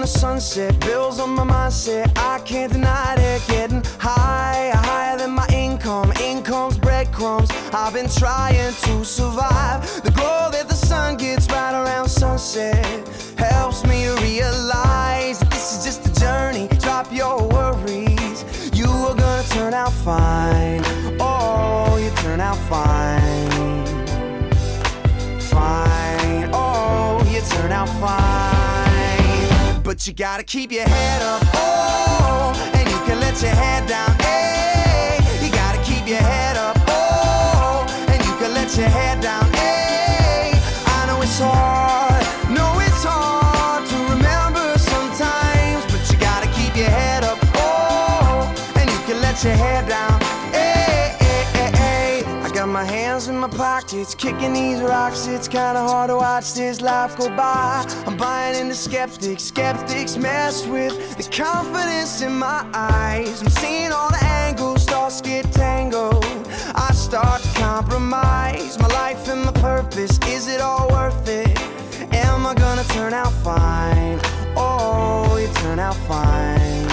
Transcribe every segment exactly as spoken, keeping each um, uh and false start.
the sunset, bills on my mindset, I can't deny it. Getting higher, higher than my income, income's breadcrumbs. I've been trying to survive. The glow that the sun gets right around sunset helps me realize that this is just a journey. Drop your worries, you are gonna turn out fine. Oh, you turn out fine. Fine, oh, you turn out fine. But you gotta keep your head up, oh, and you can let your head down, hey. You gotta keep your head up, oh, and you can let your head down, hey. I know it's hard, know it's hard to remember sometimes, but you gotta keep your head up, oh, and you can let your head down, hey, hey, hey, hey. I got my hands in my pockets, kicking these rocks. It's kinda hard to watch this life go by. I'm buying into skeptics, skeptics mess with the confidence in my eyes. I'm seeing all the angles, thoughts get tangled. I start to compromise my life and my purpose. Is it all worth it? Am I gonna turn out fine? Oh, you turn out fine.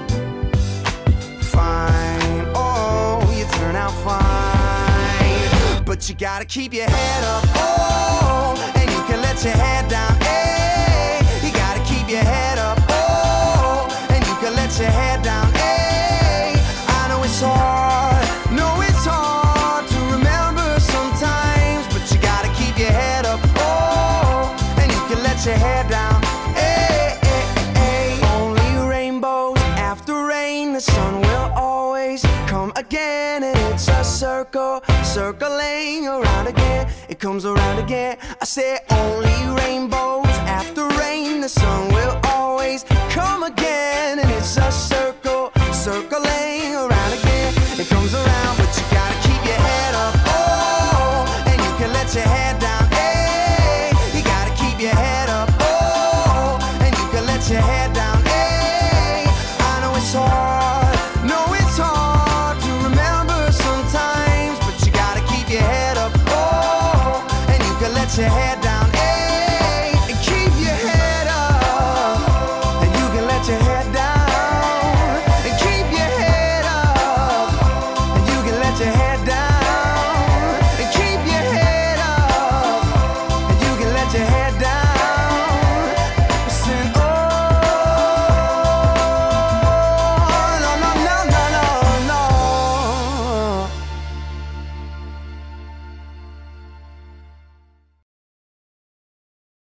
Fine, oh, you turn out fine. But you gotta keep your head up, oh, and you can let your head down, hey. You gotta keep your head up, oh, and you can let your head down, hey. I know it's hard, know it's hard to remember sometimes, but you gotta keep your head up, oh, and you can let your head down, hey, hey, hey. Only rainbows after rain, the sun will always come again, and it's a circle, circling around again. It comes around again. I say only rainbows after rain, the sun will always come again, and it's a circle, circling around again. It comes around, but you gotta keep your head up, oh, and you can let your head down, hey. You gotta keep your head up, oh, and you can let your head down, hey. I know it's hard, know it's hard to remember sometimes, but you gotta keep your head up, oh, and you can let your head down.